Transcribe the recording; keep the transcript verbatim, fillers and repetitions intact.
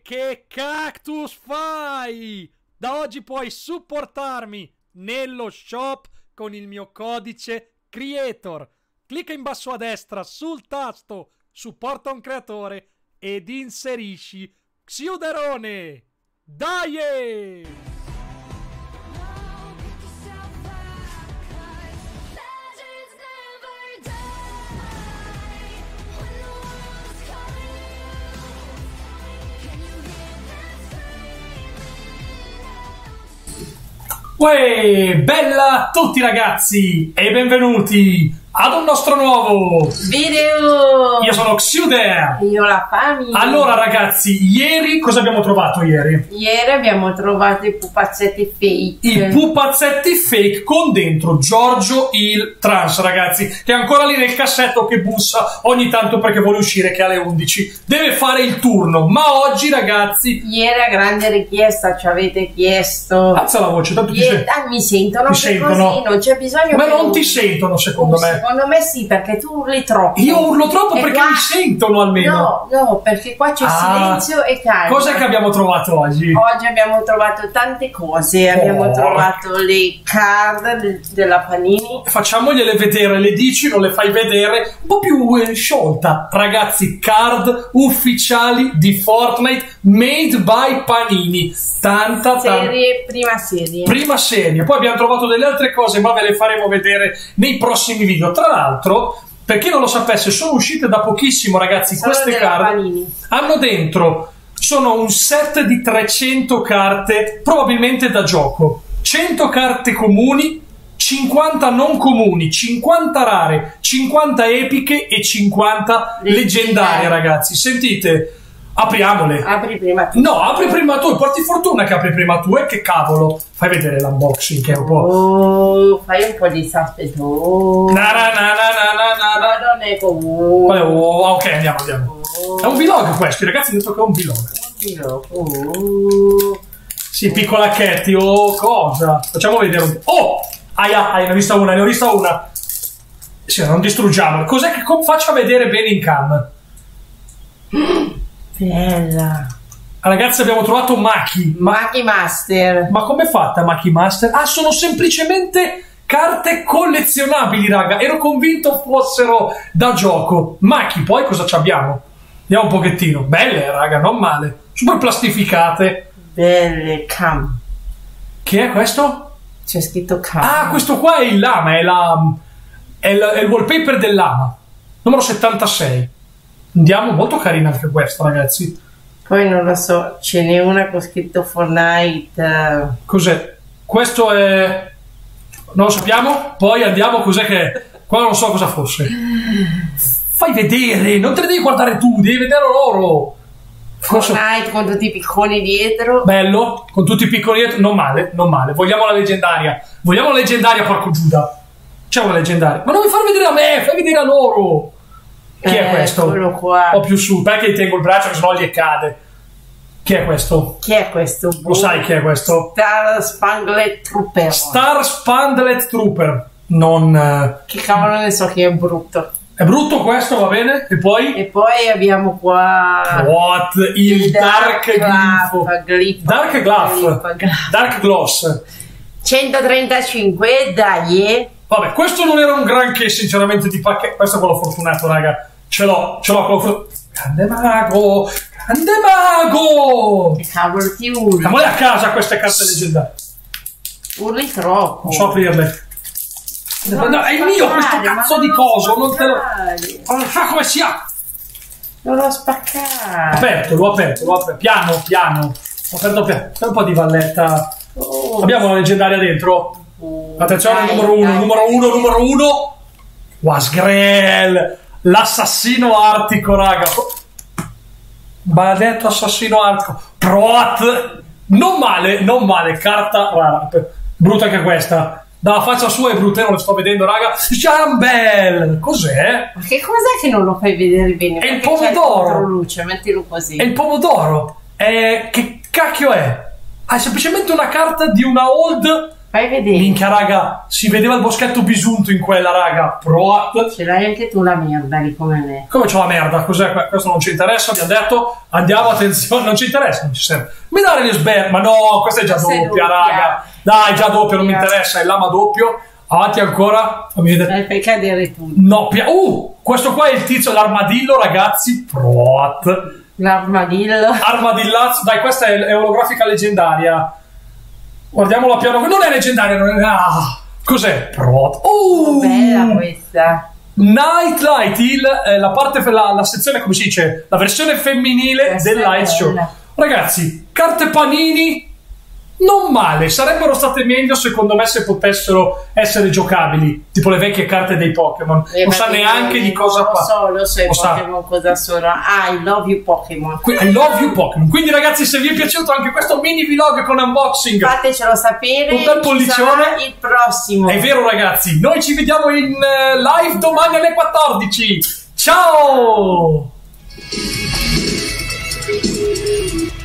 Che cactus fai? Da oggi puoi supportarmi nello shop con il mio codice Creator. Clicca in basso a destra sul tasto supporta un creatore ed inserisci Xiuderone. Dai! Uè, bella a tutti ragazzi e benvenuti ad un nostro nuovo video. Io sono Xiuder. Io la Fami. Allora ragazzi, ieri cosa abbiamo trovato ieri? Ieri abbiamo trovato i pupazzetti fake. I pupazzetti fake con dentro Giorgio il trans, ragazzi, che è ancora lì nel cassetto che bussa ogni tanto perché vuole uscire, che alle undici deve fare il turno. Ma oggi ragazzi, ieri a grande richiesta ci avete chiesto, alza la voce, tanto ti ieri, senti. ah, mi sentono, Mi sentono. così non c'è bisogno. Ma che non un... ti sentono secondo un, me. Secondo me sì, perché tu urli troppo. Io urlo troppo e perché qua... mi sentono almeno. No, no, perché qua c'è ah, silenzio e calma. Cos'è che abbiamo trovato oggi? Oggi abbiamo trovato tante cose. Oh. Abbiamo trovato le card de della Panini. Facciamogliele vedere, le dici, non le fai vedere, un po' più eh, sciolta. Ragazzi, card ufficiali di Fortnite made by Panini. Tanta, tanta. Serie, prima serie. Prima serie. Poi abbiamo trovato delle altre cose, ma ve le faremo vedere nei prossimi video. Tra l'altro, per chi non lo sapesse, sono uscite da pochissimo, ragazzi. Sono queste card Panini. Hanno dentro, sono un set di trecento carte, probabilmente da gioco. cento carte comuni, cinquanta non comuni, cinquanta rare, cinquanta epiche e cinquanta leggendarie, ragazzi. Sentite, apriamole. Apri prima tu. No, apri prima tu, porti fortuna che apri prima tu, e che cavolo. Fai vedere l'unboxing che è un po'. Oh, fai un po' di suspense. Oh. Na na na na na na na. Ma non è comune. Oh, ok, andiamo, andiamo. Oh. È un vlog questo, i ragazzi hanno detto che è un vlog. Un vlog. Oh. Sì, piccola Katy, oh, cosa? Facciamo vedere un po'. Oh! Aia, aia, ne ho vista una, ne ho vista una. Sì, non distruggiamola. Cos'è che faccia vedere bene in cam? Bella. Ragazzi, abbiamo trovato Maki. Maki Master. Ma com'è fatta Maki Master? Ah, sono semplicemente carte collezionabili, raga. Ero convinto fossero da gioco. Maki, poi cosa ci abbiamo? Vediamo un pochettino. Belle, raga, non male. Super plastificate. Belle, Cam. Che è questo? C'è scritto Cam. Ah, questo qua è il lama, è, la, è, il, è il wallpaper del lama. Numero settantasei. Andiamo, molto carina anche questa, ragazzi. Poi non lo so, ce n'è una con scritto Fortnite. Cos'è? Questo è... non lo sappiamo. Poi andiamo, cos'è che è? Qua non so cosa fosse. Fai vedere, non te le devi guardare tu, devi vedere loro. Fortnite so. Con tutti i picconi dietro. Bello, con tutti i picconi dietro. Non male, non male. Vogliamo la leggendaria. Vogliamo la leggendaria, porco Giuda. C'è una leggendaria. Ma non mi far vedere a me, fai vedere a loro. Chi eh, è questo? Quello qua. Un po' più su, perché gli tengo il braccio che sennò gli cade. Chi è questo? Chi è questo? Lo sai chi è questo? Star Spangled Trooper. Star Spangled Trooper. Non... Che cavolo ne so che è brutto. È brutto questo, va bene? E poi? E poi abbiamo qua... What? Il, il Dark, Dark Glyph. Glyph. Dark Glyph. Dark Gloss. centotrentacinque, dai. Vabbè, questo non era un granché, sinceramente, di pacchetto. Questo è quello fortunato, raga. Ce l'ho, ce l'ho quello fortunato. Grande mago! Grande mago! Che cavolo ti urli? Andiamole a casa queste carte leggendarie. Urli troppo. Non so aprirle. Non no, è il mio questo cazzo di coso, non te lo... Non so come sia. Non l'ho spaccato. Aperto, l'ho aperto, l'ho aperto. Piano, piano. Ho aperto piano. C'è un po' di valletta. Oh. Abbiamo la leggendaria dentro. Oh. Attenzione, dai, numero uno, dai, numero dai. uno, numero uno. Wasgrel. L'assassino artico, raga. Maledetto assassino artico. Proat. Non male, non male. Carta rara. Brutta anche questa. Dalla faccia sua è brutta, non lo sto vedendo, raga. Jambel! Cos'è? Ma che cos'è che non lo fai vedere bene? È il pomodoro. Luce, mettilo così. È il pomodoro. È... Che cacchio è? Ah, è semplicemente una carta di una old Fai vedere. Minchia raga, si vedeva il boschetto bisunto in quella raga. Proat. Ce l'hai anche tu la merda lì come me. Come c'ho la merda? Cos'è? Questo non ci interessa, abbiamo detto. Andiamo, attenzione, non ci interessa, non ci serve. Mi dare le sber, ma no, questa è già Questa è doppia, doppia. raga. Dai, già doppia, non mi Doppia. interessa, è lama doppio. Avanti ancora. Fammi vedere. Dai, fai cadere tu. No, pia- uh, questo qua è il tizio, l'armadillo, ragazzi. Proat. L'armadillo. Armadillazzo, dai, questa è, è olografica leggendaria. Guardiamola piano. Non è leggendaria, non è. Ah, cos'è? Proat. Uh, Bella questa. Nightlight, il, eh, la parte la, la sezione, come si dice, la versione femminile Questa del è Light Show. bella. Ragazzi, carte panini non male, sarebbero state meglio secondo me se potessero essere giocabili, tipo le vecchie carte dei Pokémon. Eh, non sa perché neanche di cosa non fa. lo so, lo so i Lo sa. Pokémon cosa sono. Ah, I love you Pokémon. Que- I love you Pokémon. Quindi ragazzi, se vi è piaciuto anche questo mini vlog con unboxing, Fatecelo sapere. Un bel ci pollicione. sarà il prossimo. è vero ragazzi, noi ci vediamo in eh, live domani alle quattordici. Ciao!